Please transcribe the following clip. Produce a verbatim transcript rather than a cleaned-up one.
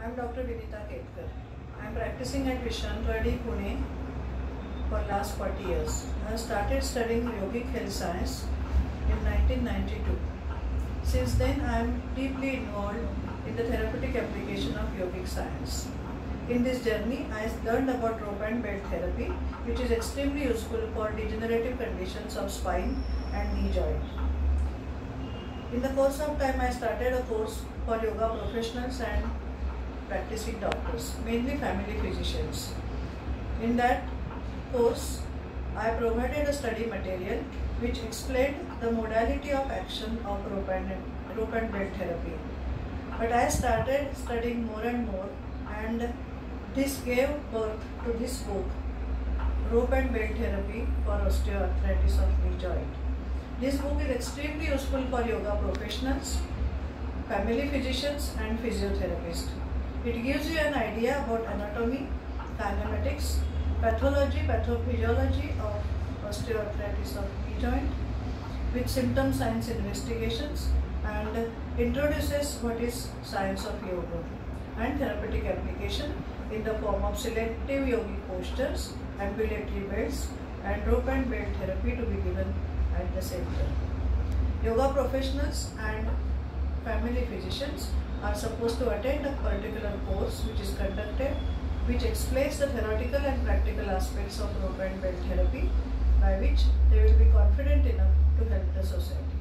I am Doctor Vineeta Ketkar. I am practicing at Vishrantwadi, Pune for last forty years. I started studying yogic health science in nineteen ninety-two. Since then, I am deeply involved in the therapeutic application of yogic science. In this journey, I learned about rope and belt therapy, which is extremely useful for degenerative conditions of spine and knee joint. In the course of time, I started a course for yoga professionals and practicing doctors, mainly family physicians. In that course, I provided a study material which explained the modality of action of rope and, rope and belt therapy. But I started studying more and more, and this gave birth to this book, Rope and Belt Therapy for Osteoarthritis of Knee Joint. This book is extremely useful for yoga professionals, family physicians and physiotherapists. It gives you an idea about anatomy, kinematics, pathology, pathophysiology of osteoarthritis of knee joint with symptom science investigations, and introduces what is science of yoga and therapeutic application in the form of selective yogic postures, ambulatory belts and rope and belt therapy to be given at the center. Yoga professionals and family physicians are supposed to attend a particular course which is conducted, which explains the theoretical and practical aspects of rope and belt therapy, by which they will be confident enough to help the society.